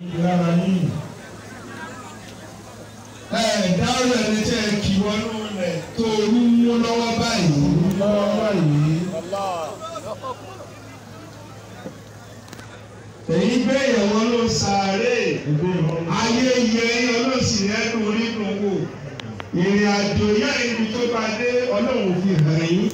dáhùn ẹni tẹ́ ẹ kì wọnú rẹ̀ tó olú mú lọ́wọ́ báyìí. èyí gbé ìyàwó ló sàárè ayé yẹ ọlọ́sìn ẹnu nínú wò ìrìn àjò yá ibi tó bá dé ọlọ́run fi hàn yín.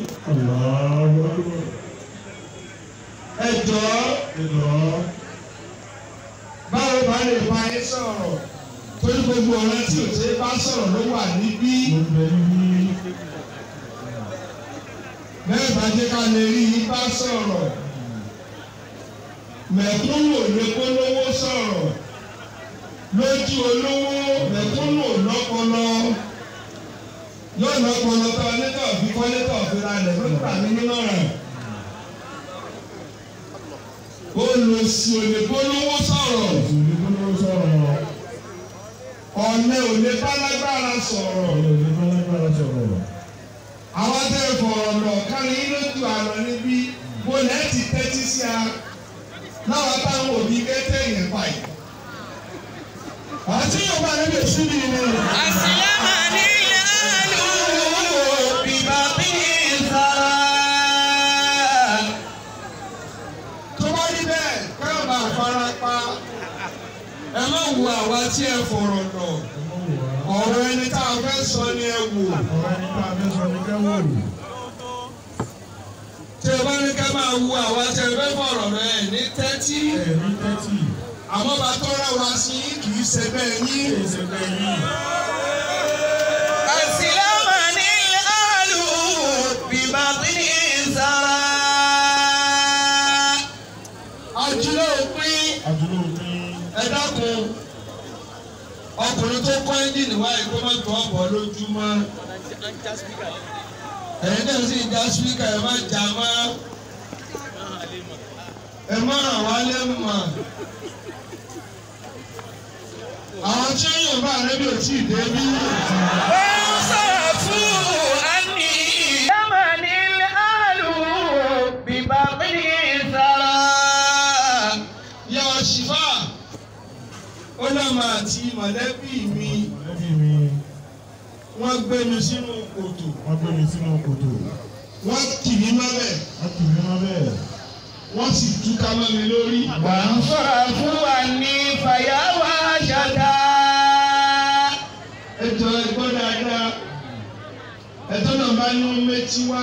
ẹ jọ̀ọ́ báwo bá lè bá yín sọ̀rọ̀ torí gbogbo ọ̀rọ̀ tí ò ṣe bá sọ̀rọ̀ ló wà níbí. bẹ́ẹ̀ bá jẹ́ ká lè rí yín bá sọ̀rọ̀ mẹ̀kúnnù lè kó lówó sọ̀rọ̀ lójú olówó mẹ̀kúnnù lọ́pọlọ yóò lọ́pọlọ tó ọlẹ́tọ̀ fi kọ́lẹ́tọ̀ fi ra ilẹ̀ ló gbà mí nínú rẹ̀. olùsí olè kó lówó sọ̀rọ̀ ọ̀lẹ olè bá lágbára sọ̀rọ̀ àwọn tẹ́ fọ̀rọ̀ lọ kárí lójú àlọ́ níbí bó lẹ́ẹ̀ ti tẹ́tí sí a láwọn táwọn òbí kẹ́tẹ́ yẹn pa yìí. àti yorùbá rẹ lè sí mi ni. àṣìyàmà ní ìlú bíbá bí ìsara. tó bá rí bẹ́ẹ̀ káàbà farapa ẹ má wo àwa tí ẹ fọ̀rọ̀ lọ ọ̀rọ̀ ẹni tá a fẹ́ sọ ni ẹ wò. tí ẹ bá ní ká máa wo àwa tí ẹ fẹ́ fọ̀rọ̀ rẹ ní tẹ́tí. àmọ́ bá tọ́ra wa sí kì í ṣe bẹ́ẹ̀ yín. àṣìlámà ní àlù bíbá bí ní ìsara. àjùlọ òpin ẹ dákun ọkùnrin tó kọ́ ẹ́ńjìnì wáyé kó má tó ọ̀bọ̀ lójúmọ́. ẹ̀yin náà sì já spíkà ẹ̀ má jà má ẹ̀ má ràn wá lé mọ̀. àwọn tí ó yàn bá rédíò tí ì débí. ó sọ̀rọ̀ fún ẹni. yàmà ní àlù bíbá bí ìsara. yà ṣìfà ó lọ́mọ àti mọ̀lẹ́bí mi wọ́n gbé mi sínú kòtò. wọ́n kì mí mọ́bẹ̀. wọ́n sì túká mọ́ mi lórí. wà á sọ̀rọ̀ fún wa ní fàyàwó àṣàdá. ẹjọ́ ẹgbọ́n dáadáa ẹjọ́ náà bá ní méjì wá.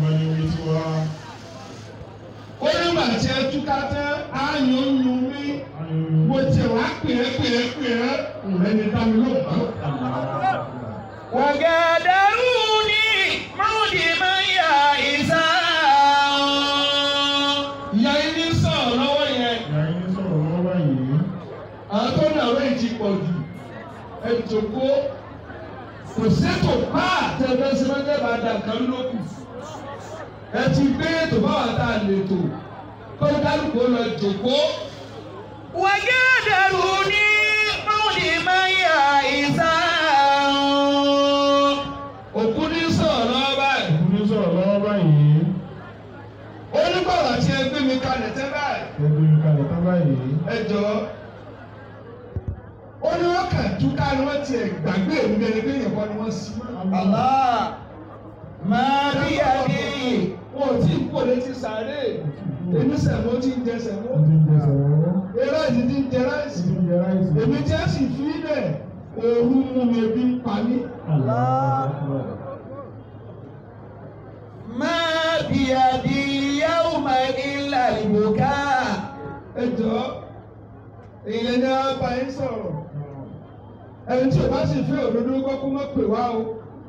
ó nígbà tí ẹ túká tán á yún mí. mo tẹ wá pèrè ìrẹ́ni dá mi ló bá. wàgàdàrúni múdi máa ń yà ìsá. ìyá yín ní sọ̀rọ̀ lọ́wọ́ yẹn. àwọn tó náà wẹ̀ ti pọ̀ jù. ẹ jòkó kò sẹ́tò pa àtẹ̀fẹ́sẹ̀ mẹ́tẹ́ bá dà kan lókù. ẹ ti gbé ètò báwa tá a lè tò kó kálukú lọ jòkó. wàgàdàrúni múdi máa ń yà ìsá. òkú ní sọ̀rọ̀ lọ́wọ́ báyìí. ó ní bàbá tí ẹ gbé mi kalẹ̀ tẹ́ báyìí. ẹ jọ ó ní wọ́n kà túká ni wọ́n ti ẹ̀ gbàgbé èmi ẹni pé yẹn kọ́ ni wọ́n sí. máa bí adé wọn ò tí ì kó létí sáré èmi sẹ̀mó tí ń jẹ sẹ̀mó. ráìsì tí ń jẹ ráìsì. èmi tí ẹ sì fi ilẹ̀ ooru mú mi ebi ń pa mí. máa bí adé yàwó máa ń là ìbòká. ẹ jọ èèyàn ní wọ́n bá yín sọ̀rọ̀ ẹni tí o bá sì fẹ́ òdodo kọ́kú mọ́ pè wá o.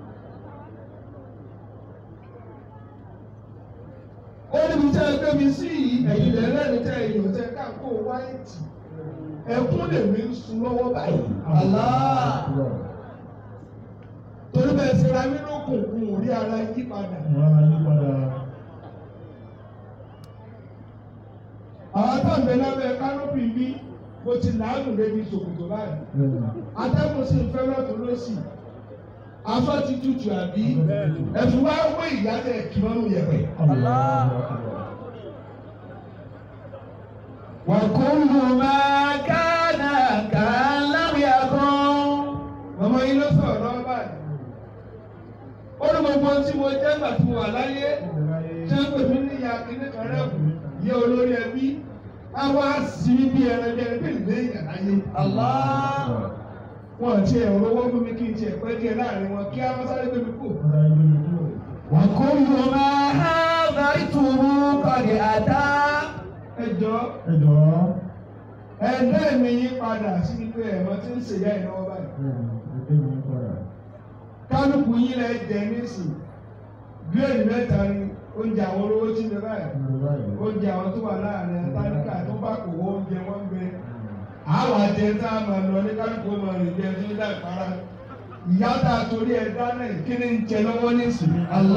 ó níbi tẹ́ ẹ gbé mi sí yìí ẹ̀yìn lẹ́lẹ́ni tẹ́ ẹ̀yìn ò tẹ́ káàkó wáìtì ẹkún lèmi ń sun lọ́wọ́ báyìí. torí bẹ́ẹ̀ ṣe ra mí lókùnkùn ò rí ara yí padà. àwọn táǹbẹ̀ lábẹ́ kánópì mi mo ti làágùn débi ṣòkòtò báyìí. atẹ́kùn sì ń fẹ́ lọ́tún lọ́sì. aṣọ ti tutù àbí ẹ̀fún wá wé ìyá tẹ̀ kí wọ́n mú yẹ̀pẹ̀. وكل ما كان gbogbo tí mo jẹ́ gbà tí mo wà láyé ṣé pé mi ní ìyá kìíní kan rẹ̀ kù yẹ olórí ẹbí a wá sí bí ẹran bí ẹni pé ìlé ìyá láyé. Wọ́n ti ẹ̀rọ owó fún mi kí n ti ẹ̀pẹ́ díẹ̀ láàrin wọn kí á má sáré gbé mi kú. Wọ́n kó yọ máa há báyìí tùrú kọ̀dé àdá. Ẹjọ́ ẹ̀dá mi yí padà sí pé ẹ̀mọ́ tí ń ṣèyá ìnáwó báyìí. Kálukú yín lẹ jẹ nísìn gírèdì mẹ́ta ni oúnjẹ àwọn olówó tí ń bẹ báyìí oúnjẹ àwọn tó wà láàrin àtàlíkà tó bá kò wọ oúnjẹ wọn gbẹ àwọn àjẹ tá a máa lọ ní kálukú máa rìn jẹ tó ń dá ìpara ìyá tá a torí ẹ dáná kí ni ń jẹ lọ́wọ́ nísìn.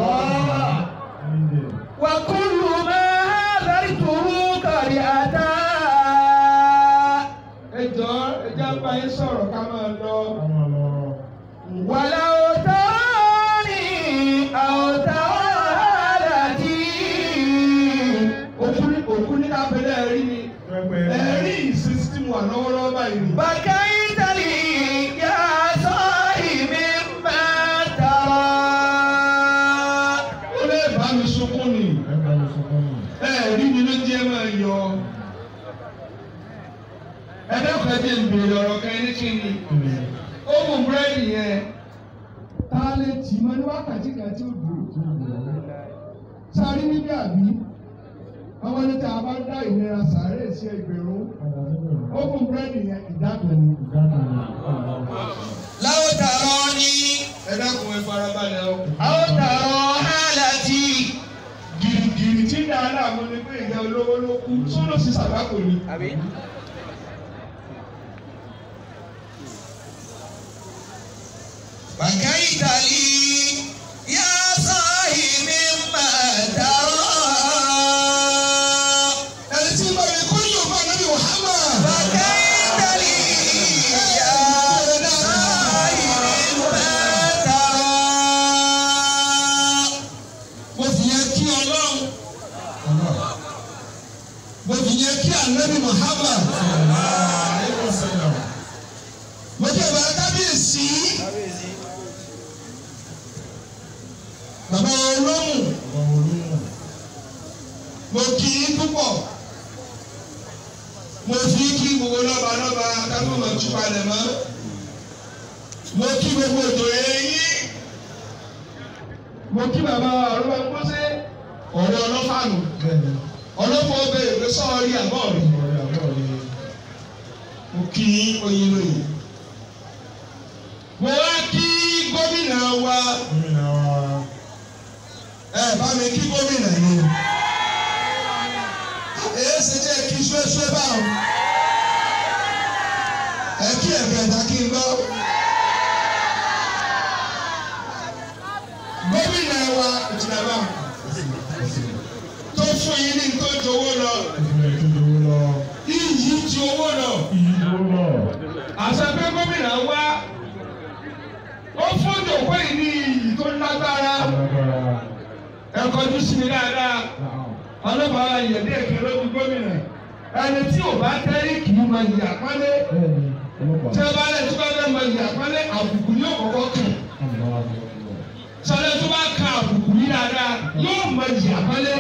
Wa kullu ma hadhartuhu qari'ata. Ẹjọ́ ẹjọ́ bá yín sọ̀rọ̀ ká máa lọ. Wàlá òtọ́ni àwòtàwádàtì. Òkú ní kápẹ́lẹ́ ẹ̀rí ni. Ẹ̀rí ìsísítìmù àlọ́wọ́lọ́wọ́ báyìí ni. Bàkà ìtàlì yà sọ ìmí máa tàrà. Ó lè bá mi sunkún ni. Ẹ̀rí mi ló jẹ́ máa yọ. Ẹ̀dẹ́kọ̀ọ́ jẹ́ ìbéèrè ọ̀rọ̀ kan ní kíni. Ó mú búrẹ́dì yẹn. Ta lè tì mọ́ ní wákàtí kan tí ó dùn. Sáré níbi àbí. Ọmọ ní tá a bá dá ìnira sàárè sí ẹgbẹ̀rún. Ó mú búrẹ́dì yẹn ìdákan ni. Láwọ̀ tààrọ̀ ni. Ẹ dákun ẹ farabalẹ̀ o. Láwọ̀ tààrọ̀ hálàtì. Gìrìgìrì tí dáadáa mo ní pé ìyá olówó ló kú. Sólò sí sàbákò ni. بكيت لي يا صاحي مما ترى التي بكل فنبي محمد بكيت لي يا صاحي مما ترى وفيك الله وفيك النبي محمد صلى الله عليه وسلم وجب كبيسي Bàbá olóhùn mo kì í púpọ̀ mo fi kí gbogbo lọ́balọ́ba kábọ̀ mọ̀ tún palẹ̀ mọ́ mo kí gbogbo ètò ẹ̀yìn mo kí bàbá ọ̀rọ̀ ẹ̀kọ́sẹ́ ọ̀rẹ́ ọlọ́fàánù ọlọ́fọ̀ ọbẹ̀ ìwé sọ́ọ̀rí àbọ̀ rí mo kí oyin lóye mo wá kí gómìnà wa. Bá mi kí gómìnà yìí. Èyí ṣe jẹ́ kí ṣúẹ́ṣúẹ́ báwọn. Ẹ kí ẹ̀fẹ̀ ẹ̀dá kí n gbọ́. Gómìnà wa ìjìnlẹ̀ báwọn. Tó fún yín ní tó ju owó lọ. Iyì ju owó lọ. Àṣà pé gómìnà wa. Ó fún ìjòkó yìí ní iyì tó lágbára. Ẹ kọjú sí mi dáadáa ọlọ́pàá yẹ̀dí èké lójú gómìnà ẹni tí ò bá tẹ́rí kì í máa yà pálé tí ẹ bá lẹ̀ tí bá fẹ́ máa yà pálé àbùkù yóò kọ́kọ́ kàn sọlẹ̀ tó bá ka àbùkù yìí dáadáa yóò máa yà pálé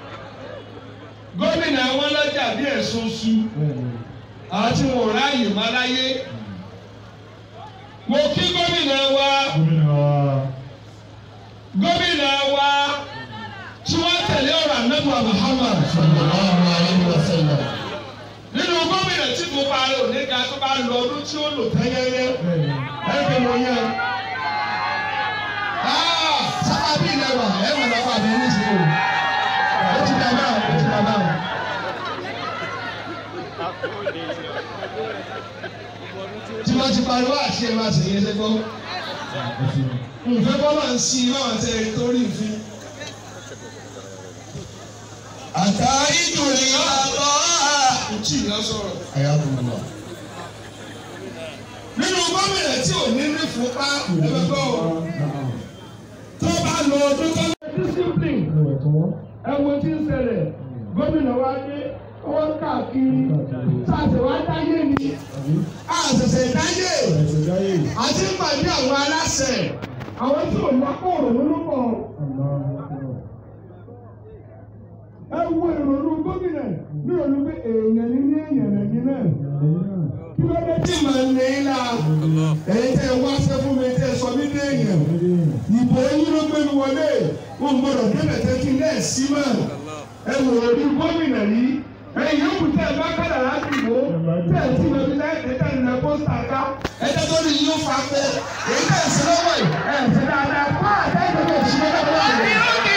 gómìnà wọn lọ́jà bí ẹ̀sùn su àwọn tí wọn ò ráàyè má láyé mo kí gómìnà wa tí wọ́n tẹ̀lé ọ̀rọ̀ Ànábì Muhammad sallallahu alaihi wasallam. Nínú gómìnà tí mo bá lò nígbà tó bá lọ ọdún tí ó lò tẹ́yẹ́yẹ́ ẹ̀ẹ́dẹ̀ mo yẹ. Sábàbí ilẹ̀ wà ẹ̀wọ̀n náà wà ní ìsìn o. Ó ti dàgbà ó ti dàgbà. Tí wọ́n ti pariwo àti ẹ̀ máa ṣe yẹn lẹ́gbọ́n. Nfẹ́ bọ́lá ń sin iná àti ẹ̀rí tó rí ìfín. Àtà ìdùnnú àbọ̀ ìtì ìyá sọ̀rọ̀. Nínú gómìnà tí ò ní ní fúnpá ẹgbẹ́gbẹ́ o. Tó bá lọ ọdún tó lọ discipline. Ẹ̀wọ̀n tí ń ṣẹlẹ̀ gómìnà wa dé wọ́n káàkiri. Sáàsì wa dáyé ni. Àṣẹ̀ṣẹ̀ dáyé. Àti pàdé àwọn aláṣẹ. àwọn tí ò lápò òrònú ló pọ̀. ẹ wo ìrònú gómìnà ní òní pé èèyàn ní èèyàn lẹ́yìn náà. kí ló dé tí màá lè la èyí tẹ́ wá ṣe fún mi tẹ́ sọ mí dé èèyàn. ìbò yín ló gbé mi wọlé wọn gbọ́dọ̀ débẹ̀ tẹ́ kí n náà sí mọ́. ẹ wò ó ní gómìnà yìí. ẹ̀yin yóò kú tẹ́ ẹ bá kádà láti wò ó tẹ́ ẹ tí mo fi láì tẹ́tẹ́ ìlẹ̀ pósítà ká. ẹ jẹ́ tó ní yóò fa pé èyí tẹ́ ẹ sí lọ́wọ́ yìí. ẹ ṣe dáadáa fún àtẹ́gbẹ́ tó ṣe lọ́wọ́ yìí.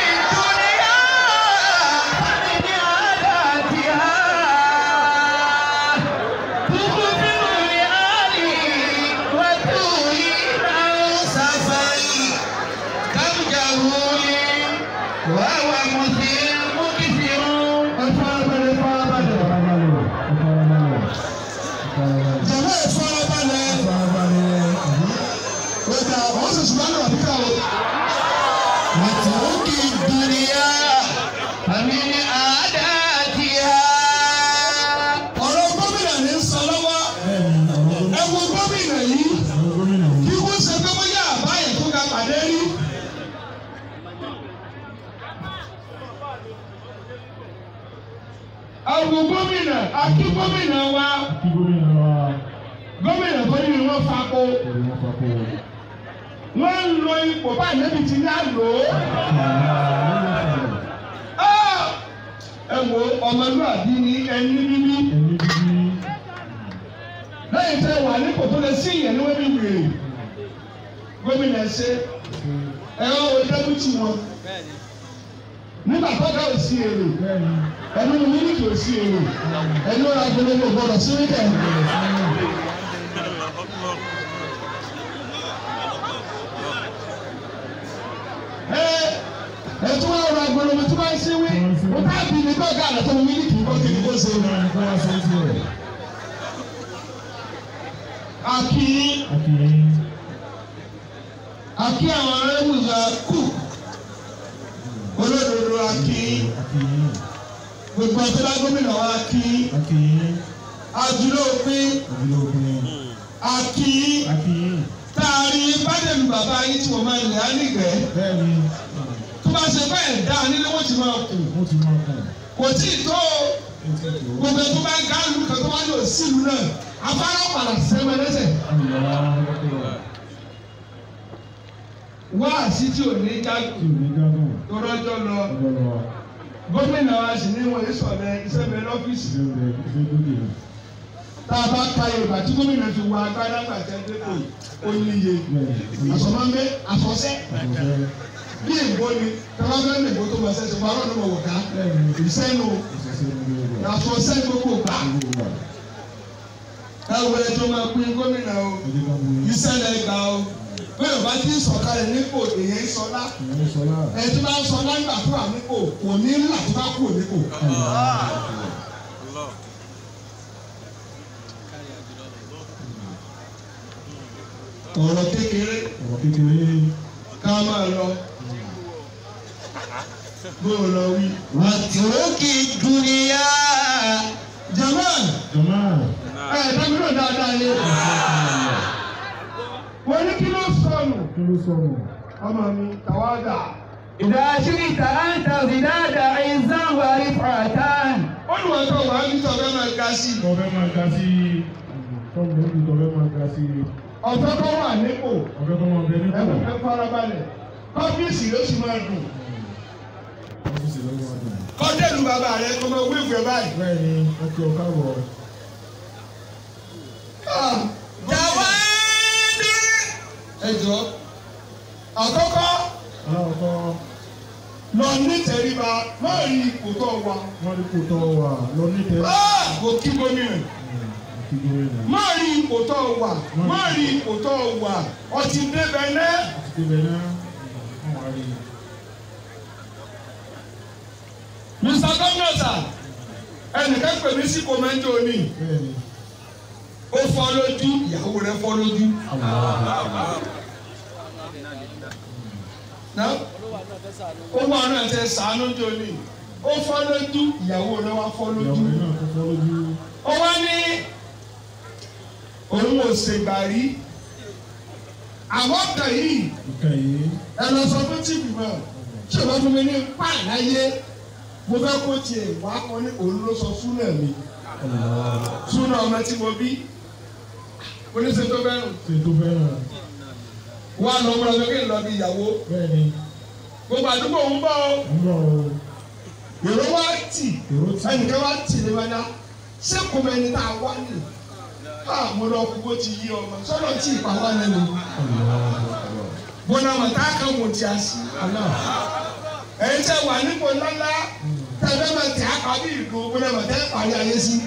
Àwọn gómìnà akí gómìnà wa gómìnà tó ní wọ́n fapò wọ́n ń lo ipò báyìí níbi tí ní àlò ẹ wo ọmọlúwàbí ní ẹni bíbí lẹ́yìn tẹ́ wà ní kò tó lè sí ìyẹn ní wọ́n bí wèrè gómìnà ṣe ẹ̀rọ dẹ́bùtì wọn nígbà tó dá òsì èrò ẹnu mílíkì òsì èrò ẹnu ọ̀rọ̀ agbẹ̀lẹ̀ gbọ́dọ̀ sí wíkẹ̀ ẹtú ọ̀rọ̀ agbẹ̀lẹ̀ tó bá ń sí wí wọ́n bá bí ní bọ́ọ̀gá àlọ́ tó mílíkì kó kiri kó ṣe akí àwọn ẹ̀wùzà kù olódodo akí gbogbo ọtọ́lá gómìnà wa akí adúlópin akí taari bádẹ́lu bàbá yín tí wọ́n máa lè á nígbẹ́ tó bá ṣe bẹ́ẹ̀ dá nílé wọ́n ti máa kù kò tí ì tó gbogbo tó bá gáàlù kan tó bá lò sílùú náà afárá padà sẹ́wọ́n lẹ́sẹ̀. wá sí tí ò ní jágùn tó rọ́jọ́ lọ gómìnà wa sì ní wọ́n yìí sọ̀rọ̀ iṣẹ́ bẹ lọ́fíìsì. tá a bá ka yorùbá tí gómìnà fi wọ agbádá gbàtẹ́ dépò ó níye àsọmọ́gbé àfọ́sẹ́ bí ègbó ni tọ́lá fẹ́ lè gbó tó bọ̀ sẹ́sẹ̀ fún arọ́nù mọ̀ wọ̀ká ìsẹ́nu àfọ́sẹ́ gbogbo gbà. ẹ wọ ẹjọ́ máa pín gómìnà o ìṣẹ̀lẹ̀ gbà o bẹ́ẹ̀ bá ti sọ̀kalẹ̀ nípò èyàn sọlá ẹtí bá ń sọlá nígbà tó wà nípò kò ní ńlá tó bá kú nípò. ọ̀rọ̀ kékeré ká máa lọ bó o lọ wí. wàtúrókì dúníyà Jamal dábìlì dáadáa ni wọ́n ní kí ló sọnù ọmọ mi tàwádà. ìdájú ìtàlántà ìdáàdà ẹ̀yìnzán wà rí fàtán. olùwàtò wà ní tọ́fẹ́ máa ga sí. tọ́fẹ́ máa ga sí. ọ̀tọ́ tó wà nípò. ẹ̀fọ́ farabalẹ̀. ọ́fíìsì ló sì máa dùn. kọ́ńtẹ́lù bàbá rẹ̀ kọ́ máa wí ìwé báyìí. bẹ́ẹ̀ni ọkọ ọkọ wọ. ẹjọ́ àkọ́kọ́ lọ ní tẹríba máa rí ipò tó wà. wọ́n rí ipò tó wà lọ ní tẹríba. kò kí gómìnà. máa rí ipò tó wà máa rí ipò tó wà ọtí débẹ̀ náà. ọtí débẹ̀ náà wọ́n wá rí. Mr. Gómìnà ẹnìkan pè mí sí kòmẹ́ńtò ni. ó fọ́ lójú ìyàwó rẹ̀ fọ́ lójú. ó wà náà tẹ sàánú jọ ni ó fọ́ lójú ìyàwó rẹ̀ wá fọ́ lójú. ó wá ní òun ò ṣègbà rí àwọn kan yìí ẹ lọ sọ fún tíìpù náà ṣé ìwọ fún mi ní pààláyé mo fẹ́ kó tiẹ̀ wá kọ́ ní òun ló sọ súnà mi súnà ọmọ tí mo bí oníṣẹ́ tó fẹ́ràn wà lọ́wọ́ lọ́kẹ́ lọ bí ìyàwó gbogbo àdúgbò ń bọ̀ èrò wá tì ẹnìkan wá tì ní wáyà ṣé kò mọ ẹni tá a wá ní mo lọ kú bó ti yí ọmọ sọ́dọ̀ tí ì pa wá lẹ́nu bọ́nà wọn tá a kàn wọ́n ti a sí ẹ̀yin tẹ́ wà nípò ńláńlá tẹ́lẹ̀ máa tẹ̀ á pa bí ìgò bọ́nà wọn tẹ́ parí ayé sí.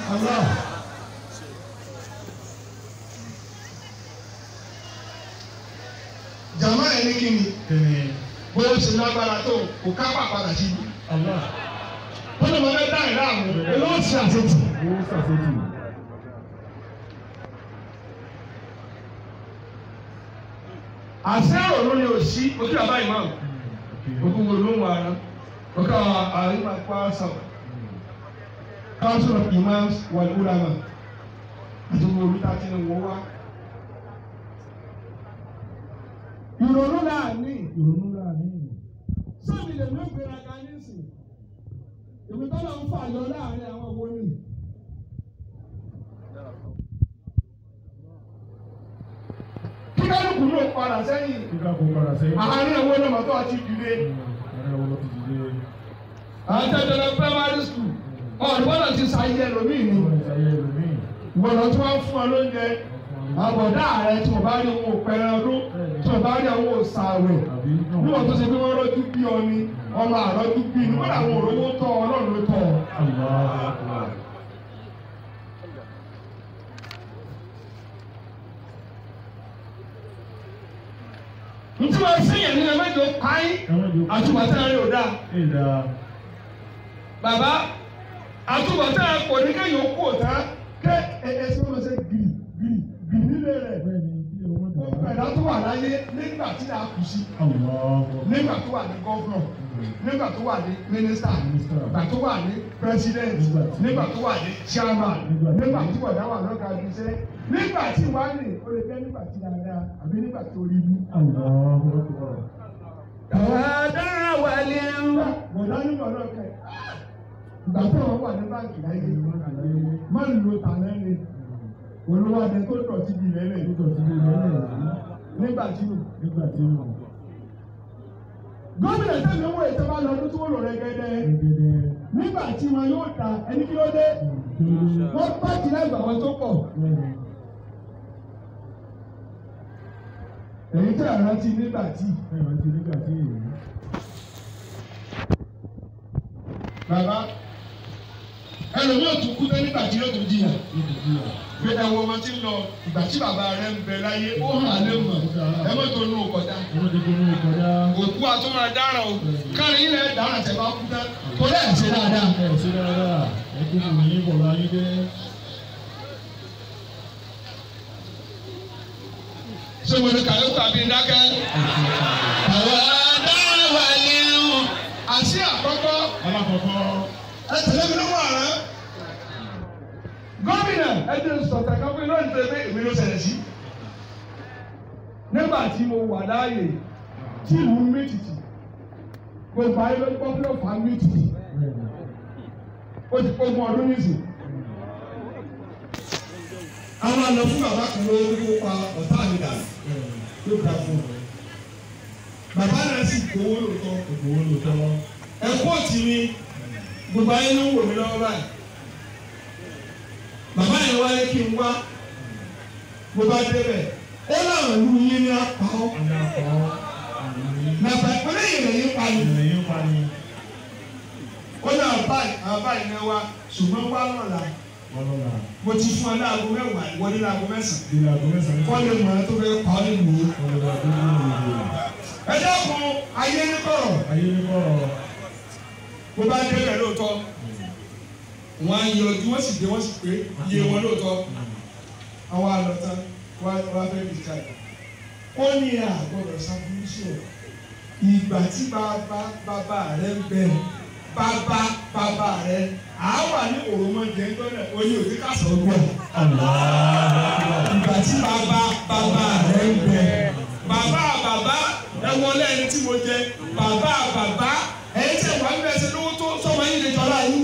jàmá ẹ̀ ní kíni bóyá o ṣe lágbára tó kò ká pàpàdà sí i. bọ́nà wọn fẹ́ dá ìlà àwọn owó ti àṣetì. àṣẹ òru ni ò sí òkè bàbá ìmáà òkú wo ló ń wà rán òkè àyíká kwasa council of imams wal ulama àti gbogbo olùta tí wọ́n wá. ìrònú láàánú sọ́ọ̀nì lè mú ìgbéraga nísìn èmi tó lọ ń fà yọ láàárín àwọn owó ní. kíkálukú ló padà sẹ́yìn. àárín ẹ̀wọ́ náà màtó àti ìdílé. àtẹ̀tẹ̀lẹ̀ primary school ọ̀dùnmọ́nà ti ṣàyẹ̀ ẹlòmíì ni. ìwọ̀nà tí wọ́n fún ọ lóúnjẹ àbọ̀dá rẹ tí wọ́n bá rí owó pẹ̀rẹ̀ ọdún tí wọ́n bá rí owó sàwẹ̀ níwọ̀n tó ṣe pé wọ́n rọ́jú bí ọ ni ọmọ àrọ́jú bí ni wọ́n làwọn òrówó tọ́ ọlọ́run ló tọ́ ọ. ntí wọ́n sẹ́yìn ní ẹ̀mẹ́jọ káyín àtúbọ̀tán rẹ̀ ò dáa. bàbá àtúbọ̀tán kò ní kéèyàn kú òtá ké ẹsẹ̀ wọn ṣe gírì nílé rẹ̀. ọ̀pẹ̀dá tó wà láyé nígbà tí a kù sí. nígbà tó wà ní gọ́fúnọ̀ nígbà tó wà ní mínísítà nígbà tó wà ní pírẹsidẹ́ǹtì nígbà tó wà ní chairman nígbà tí wọ́n dá wà lọ́gà àdúgbò nígbà tí wàá ní o lè jẹ́ nígbà tí dáadáa àbí nígbà tó rí bú. Kàwádà wàlẹ̀ ń wá. Bọ̀dá nígbà náà kẹ́ ìgbà tó wọ́n wà ní báńkì láyé má lo tàlẹ́ ni olówó adé tó dọ̀tí bí lẹ́lẹ̀ nígbà tí o. Gómìnà tẹ̀lé owó ìjọba lọ́dún tí wọ́n lò rẹ̀ gẹ́gẹ́ nígbà tí wọn yóò ta ẹni kí ló dé wọ́n pàtì lẹ́gbàá wọn tó pọ̀. èyí tẹ́ àrántí nígbà tí. bàbá ẹlòmí ò tún kú tẹ́ nígbà tí yóò tún jìyà. pé ẹ̀wọ̀n ọmọ tí ń lọ ìgbà tí bàbá rẹ̀ ń bẹ láyé ó hàn lé mọ̀ ẹ mọ̀ tó nù kọjá. òkú àtúmọ̀ dáràn o káàrin ilẹ̀ dáràn tẹ̀ bá kú tán kó lẹ́ẹ̀ ṣe dáadáa. ẹ kú kò ní bọ̀ láyé dé. ṣé mo ní kàlẹ́ tàbí dákẹ́? àwọn adáwà ni àṣì àkọ́kọ́. ẹ tẹ̀lé mi lọ́wọ́ àrán. gómìnà ẹ ti sọ̀tà káfíń náà ní tẹ̀lé èmi ló ṣẹlẹ̀ sí. nígbà tí mo wà láàyè tí ìlú mi tìtì gbogbo ayé ló gbọ́ pé ó fà mí tìtì. ó ti pọ́ fún ọdún nísìnyí. àwọn àna fún bàbá kan ló ń pa ọ̀tá mi dà ló gbà fún un. bàbá náà sì gbowó lóòótọ́. ẹ̀kọ́ tì mí gbogbo ayé ló ń wò mí lọ́wọ́ báyìí. bàbá yẹn wáyé kí n wá mo bá débẹ̀ ó láwọn ìlú yín ní apá ọ́. bàbá ìpínlẹ̀ yìí pa ni. ó ní àbáyé náà wá ṣùgbọ́n wá lọ́la. mo ti fún ọ ní aago mẹ́wàá ìwọlé ní aago mẹ́sàn-án. kọ́lé mọ̀ ẹ́ tó fẹ́ pa ọ́ nínú o. ẹ dákun ayé ní kọ̀rọ̀. mo bá débẹ̀ lóòótọ́ wọ́n á yọjú wọ́n sì dé wọ́n sì pé iye wọn lóòótọ́ àwọn àlọ́tán wọ́n á fẹ́ bí ká yìí. ó ní àgbọ̀dọ̀ sábúrú sí ọ ìgbà tí bàbá rẹ ń bẹ bàbá rẹ àwa ní òròmọdé ń tọ́lẹ̀ oní òbí kásán gbọ́. ìgbà tí bàbá rẹ ń bẹ ẹ wọlé ẹni tí mo jẹ bàbá ẹ̀yin tẹ̀ wá ń bẹ̀sẹ̀ lówó tó sọmọ yín lè jọra yín.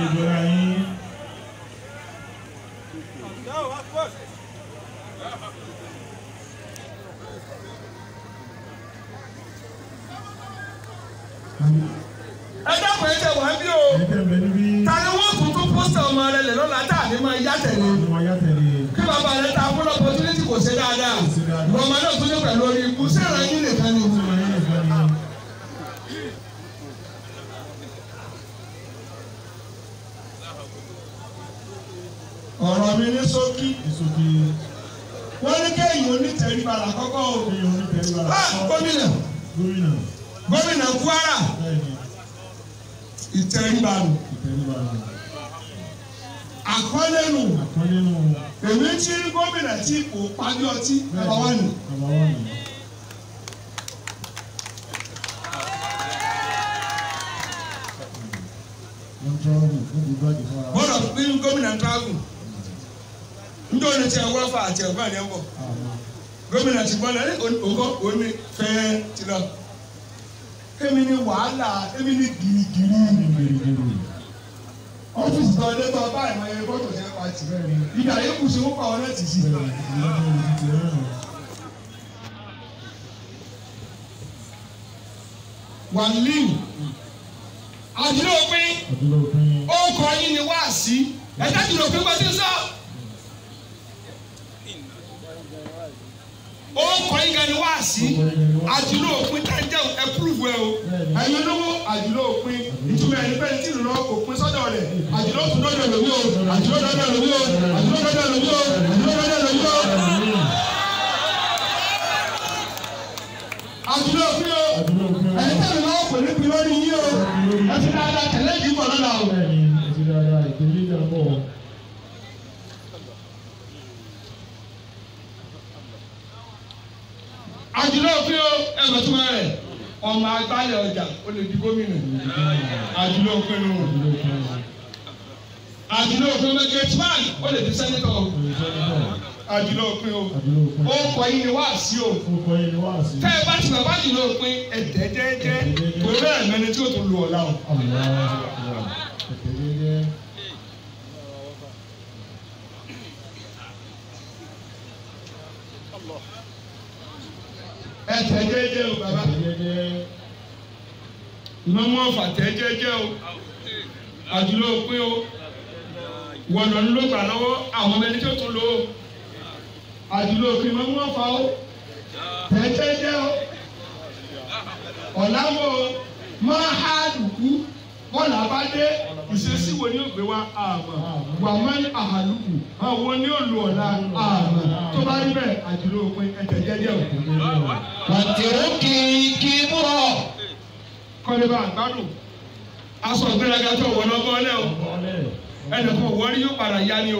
ẹ dákun ẹ tẹ̀ wá bí o ta ni wọ́n tún tó pósítà ọmọ rẹ lẹ̀ lọ́la tá a ní máa yá tẹ̀lé kí bàbá rẹ ta fún opportunity kò ṣe dáadáa ọmọ náà tún ní pẹ̀lú orí ikú sẹ́ra yín nìkan ni. ọ̀rọ̀ mi ní ṣókí wọ́n ní kéèyàn onítẹ̀ríba làkọ́kọ́ o. gómìnà Kwara ìtẹ̀ríba nù àkọlé nù èmi tí gómìnà tí kò pàdé ọtí bàbá wà nù. bọ́lá bí gómìnà travel ndé òní tí a wá fa àti ẹ̀gbọ́n àti ẹ̀bọ̀ gómìnà ti bọ́lá òní fẹ́ ti lọ. èmi ni wàhálà èmi ni gírígírí ọ́fíìsì tó ọdẹ tó ọba ìmọ̀ ẹ̀rọ tó ṣe é pa tì ìgbà yẹn kù sí wọ́n pa ọ náà tì sí. wàlíù àdúrà òpin ó kọ yín ni wá sí ẹ̀dá àdúrà òpin bá ti sọ. ó kọ yín gan ni wá sí àdúrà òpin tá a jẹ́ ẹ̀púrúfù ẹ̀ o. ẹ̀yin olówó àdúrà òpin ìtumọ̀ ẹni pẹ́ẹ́ni tí ìrùnà kò pin sọ́dọ̀ rẹ̀ àdúrà òtún lọ́dọ̀ lómi o àdúrà lọ́dọ̀ lómi o àdúrà lọ́dọ̀ lómi o àdúrà lọ́dọ̀ lómi o. àdúrà òpin o ẹ̀yin tẹ̀lé náà kò ní pin lórí yín o ẹ ti dáadáa tẹ̀lé ìdí bọ̀ lọ́la o. àdúrà òpin o ẹ lọ tún máa rẹ̀ ọmọ agbálẹ̀ ọjà ó lè di gómìnà àdúrà òpin o àdúrà òpin o gateman ó lè di sẹ́nitọ̀ àdúrà òpin o ó kọ yín ni wá sí o tẹ́ ẹ bá ti bàbá àdúrà òpin ẹ̀dẹ́dẹ́dẹ́ kò rẹ̀ mẹ́ni tí ó tún lu ọ̀la o. ẹtẹ jẹ́jẹ́ o baba ìmọ̀mọ́ ọ̀fà tẹ jẹ́jẹ́ o àdúrà òpin o wọ̀nà ló gbà lọ́wọ́ àwọn ẹni tó tún lò ó àdúrà òpin ìmọ̀mọ́ ọ̀fà o tẹ jẹ́jẹ́ o ọ̀làwọ̀ máa há lùkú bọ́ọ̀lù abádé ìṣesí wo ni ó gbé wa àmọ́ wà má ní àhàlùkù àwọn ni ó lu ọ̀la àmọ́ tó bá rí bẹ́ẹ̀ àdúrà òpin ẹtẹ jẹ́jẹ́ o. Wàtírù kìkì búrọ̀. Kọ́lé bá àgbádùn. Aṣọ ìgbéraga tó wọ̀ lọ́gọ́ ọ̀lẹ́ o. Ẹnì kan wọ́n yóò padà yá ni o.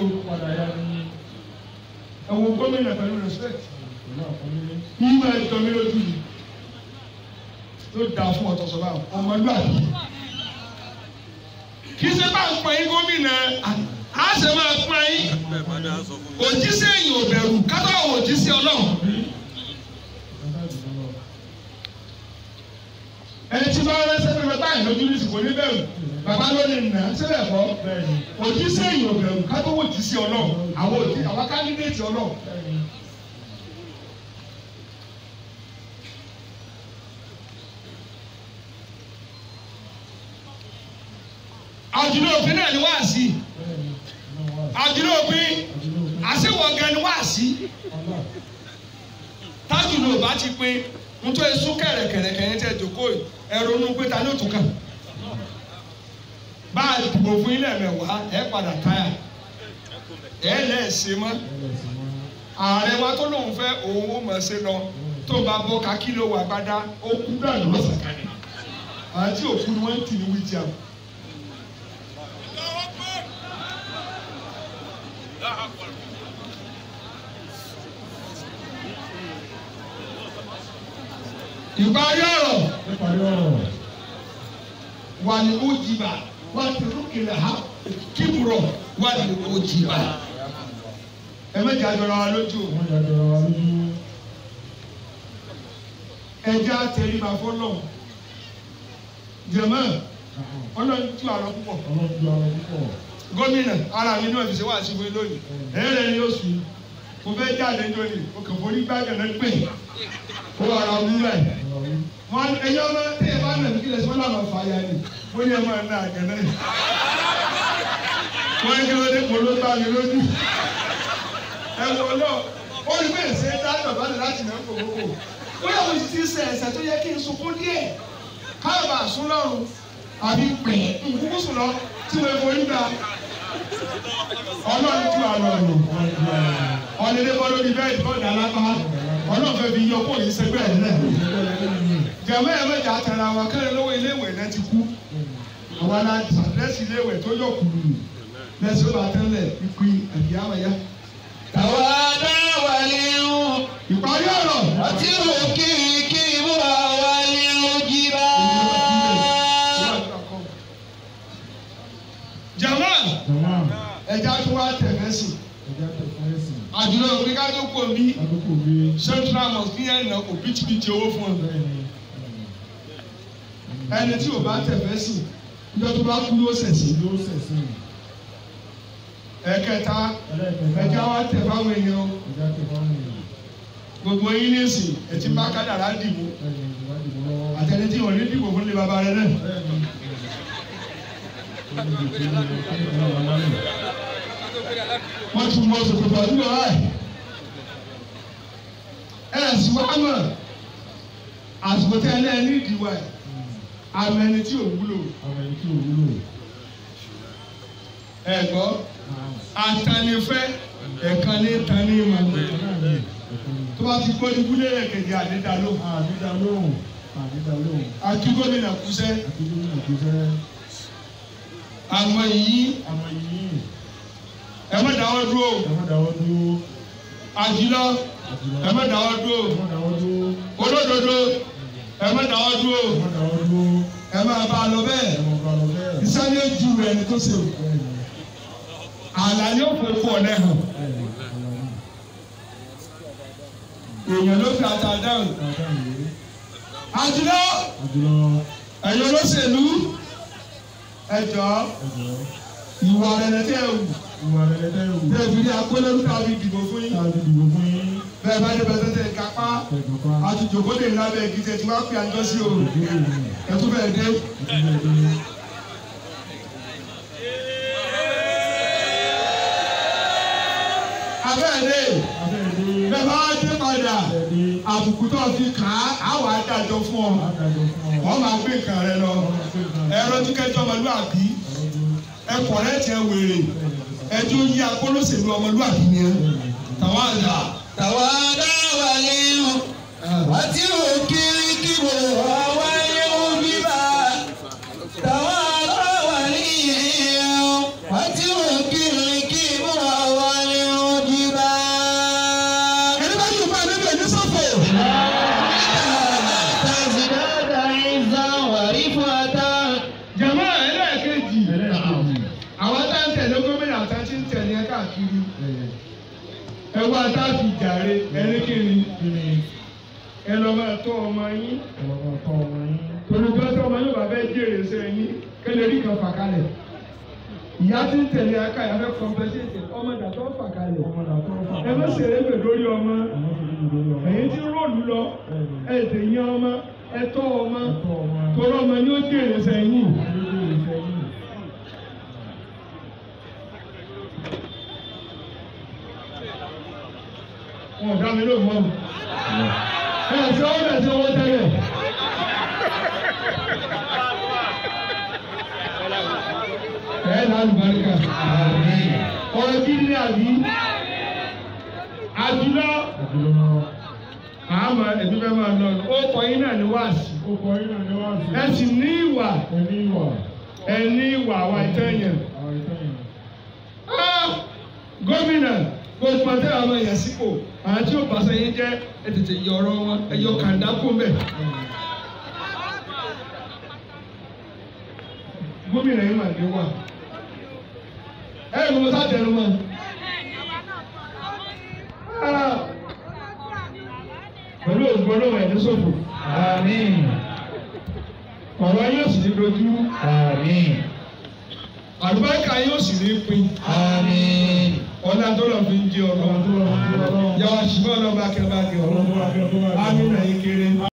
Ẹ wo gómìnà pẹ̀lú respect. Ìmọ̀ ẹ̀tọ́ mi lójú yìí. Yóò dáa fún ọ̀tọ̀ sọ̀rọ̀ àwọn ọmọlúwàbí. Kì í ṣe bá ń pọ̀ yín gómìnà. A ṣe máa pọ̀ yín. Òjíṣẹ́ yìí ò bẹ̀rù kátó àwọn òjíṣẹ́ Ọlọ́run. ẹni tí bá rẹ́sẹ̀ pé bàbá yìí lójú ní ìsìnkú níbẹ̀rù bàbá ló lè nà sílẹ̀ fọ́ òjíṣẹ́ èèyàn bẹ̀rù kátó wò jí sí Ọlọ́run àwọn kándídéètì Ọlọ́run. àdúrà òpin náà ni wá sí àdúrà òpin àṣewọ̀gẹ́ ni wá sí tájùlọ bá ti pín nítorí sún kẹ̀rẹ̀kẹ̀rẹ̀ tẹ̀ jókòó ẹ̀rọ inú pé ta ní òtún kàn bá a dìbò fún ilé mẹ́wàá ẹ̀ padà táyà ẹ̀ lẹ́ẹ̀sẹ̀ mọ́ ààrẹ wa tó lóun fẹ́ òun ó mọ̀ ṣe lọ tó bá bọ́ ká kílò wà gbádá ó kú dànù lọ́sàkánì àti òkú ni wọ́n ń tì ní wíjà. ìparí ọ̀rọ̀ wà ní ojìbà wà ní rúkìlẹ̀ ha kíburọ̀ wà ní ojìbà. ẹ méjì àjọra wa lójú ẹjẹ́ àtẹríba fọlọ́ jẹ̀mọ́ ọlọ́run tú àlọ́ púpọ̀ gómìnà ara mi náà fi ṣe wá síbi lónìí ẹ̀rẹ́ ni ó sùn mo fẹ́ jáde lónìí o kàn forí gbàgẹ̀ náà pè ó ara wúlò ẹ̀ wọn ẹ̀yọ́ ọmọ tẹ́ ẹ bá nà ní kílẹ̀ sí wọn làwọn fà yà ni wọ́n ní ẹ máa ná àgẹ̀ náà wọ́n ní kí ló dé kó ló bá mi lójú ẹ wọ náà ó ní bẹ́ẹ̀ ṣe dájọ́ bá lè láti náà kòkòkò ó yà wọ́n ti ṣe ẹ̀ṣẹ̀ tó yẹ kí n sunkún díẹ̀ káyọ̀bà sún lọ́rùn àbí pẹ̀ nkúkú sùn lọ tí wọ́n forí gbà ọlọ́run tú àlọ́ ọ̀nà ọ̀nẹ́dẹ́ bọ́ lórí bẹ́ẹ̀dì bọ́ọ̀dì alápá ọlọ́run fẹ́ fi yọ kó yìí sẹ́gbẹ́ ẹ̀ náà jẹ̀mọ́ ẹ̀ mẹ́ta àtàrà wa kẹ́rẹ́ lọ́wọ́ iléèwé náà ti kú àwa la lẹ́sìn iléèwé tó yọ kùlù lẹ́sìn ó bá tẹ́lẹ̀ ikú ẹ̀dí àwẹ̀yá. Tàwádà wàlẹ́ ń. Ìparí ọ̀rọ̀. Àti òkè kí múra wàlẹ́ ń jìbá. Jàmá ẹja tó wá tẹ̀fẹ́ sí. Àdúrà òfin ká tó kò bí Central Mosque ní ẹ̀nà kò bíjìbíjì owó fún ọ. Ẹni tí ò bá tẹ̀fẹ́ sí ìjọ tó bá kú yóò sẹ̀sì. Ẹ̀kẹta ẹja wá tẹ̀ fáwọn èèyàn gbogbo yín ní ìsìn ẹtí bá kádàrá dìbò àtẹni tí wọn ní dìbò fún ilé bàbá rẹ náà. Wọ́n tún mọ sòkòtò àdúgbò rẹ̀ ẹ̀ sì wá mọ̀ àsìkò tí ẹ lẹ́ẹ̀ ní ìdíwọ̀ ẹ̀ àmọ́ ẹni tí ò wúlò. Ẹ gbọ́ àtànífẹ́ ẹ̀ka ní tani ma tó bá ti gbọ́ ní wúlé rẹ̀ kẹ̀dẹ̀ àdídàlóhùn àti gómìnà kúṣẹ́ àwọn yìí ẹ má dáwọ́ dúró àjùlọ ẹ má dáwọ́ dúró olódodo ẹ má dáwọ́ dúró ẹ má bá a lọ bẹ́ẹ̀ ìsáré ju ẹni tó ṣe àlàyé òfófó ọ̀nà ẹ̀hàn èèyàn ló fi ata dáhùn àjùlọ ẹ̀yọ́ olóṣèlú ẹ̀jọ́ ìwà rẹ̀ tẹ́ ẹ̀ wù bẹ́ẹ̀ fi ní akólẹ́rú tàbí dìbò fún yín bẹ́ẹ̀ bá dé bẹ́ẹ̀ tẹ́ kápá àtúntò lè lábẹ́ igi tẹ́ tí wàá pè àjọ sí o ẹ̀tú bẹ́ẹ̀ dé. Abẹ́ẹ̀dẹ́ bẹ́ẹ̀ bá dé padà àbùkù tó fi kà á àwọn adájọ́ fún ọ wọ́n máa gbé nǹkan rẹ lọ ẹ̀rọ tí kẹjọ ọmọlúwàbí ẹ̀kọ́ rẹ tiẹ̀ wèrè ẹjọ́ yí akólóṣèlú ọmọlúwàbí ni ẹ tàwádà. Tàwádà wàlẹ́ ń. Àti òkè kí múra wàlẹ́ ń jìbá. Tàwádà wàlẹ́ ń. Àti òkè kí múra wàlẹ́ ń jìbá. Ẹni bá yóò bá níbẹ̀ ní sọ́fọ̀. Tàzídàdà ìzà wàrí fún ata. Jàmá ẹlẹ́ẹ̀kejì àwọn tá ń tẹ̀lé gómìnà àtàtì ń tẹ̀lé ẹ káàkiri ẹwà tá a fi jàre ẹni kiri ẹ lọ máa tọ́ ọmọ yín torí bí wọ́n tọ́ ọmọ yín bàbá ẹ jèrè sẹ́yìn kẹ́lẹ́ rí kan fà kalẹ̀ ìyá tí ń tẹ̀lé aka yà fẹ́ kọ́mpẹ́sẹ̀tì ọmọ ìdàtọ́ fà kalẹ̀ ẹ má ṣeré pè lórí ọmọ ẹ̀yin tí ń ròlù lọ ẹ̀ tẹ̀ yín ọmọ ẹ tọ́ ọmọ torí ọmọ ni ó jèrè sẹ́yìn. Wọ́n dá mi lóhùn mọ́ mi. Ẹ ṣe ọ́ bẹ̀ tí owó tẹ́lẹ̀. Ẹ lálùbáríkà. Ọ̀rọ̀ kí ni àbí? Àjùlọ. Àmọ́ ẹ̀mí fẹ́ máa lọ. Ó kọ yín náà ní wáàsí. Ẹ sì ní ìwà. Ẹ ní ìwà àwa ìtẹ́yìn. Gómìnà gbogbo àti àwọn èèyàn sípò àwọn tí ó bàṣẹ yín jẹ́ ẹ tètè yọ ọ̀rọ̀ wọn ẹ yọ kàńdá kó mbẹ. Gómìnà yìí máa ní wà ẹ ẹ lọ sá tẹnu mọ́. Pẹ̀lú òògùn ọlọ́wọ́ ẹ̀ ní sọ́fò. Àmín. Ọ̀rọ̀ yóò sì ní dojú. Àmín. Àlùbáríkà yóò sì ní pín. Àmín. Ọlá tó lọ fi ń jẹ ọlọ́run. Yàrá ṣùgbọ́n ọlọ́ba kẹfà kẹ ọlọ́run. Àmín náà yín kéré.